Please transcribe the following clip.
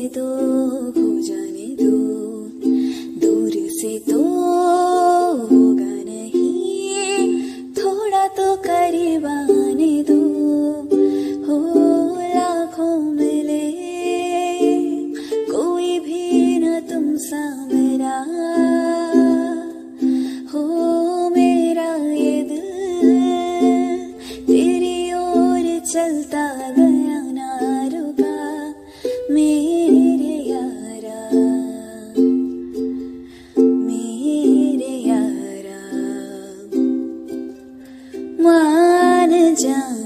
दो, हो जाने दो, दूर से तो होगा नहीं, थोड़ा तो करीब आने दो। हो लाखों मिले कोई भी न तुम सा मेरा, हो मेरा ये दिल तेरी ओर चलता गया ना रुका मेरे यारा, मेरे यारा। मान जा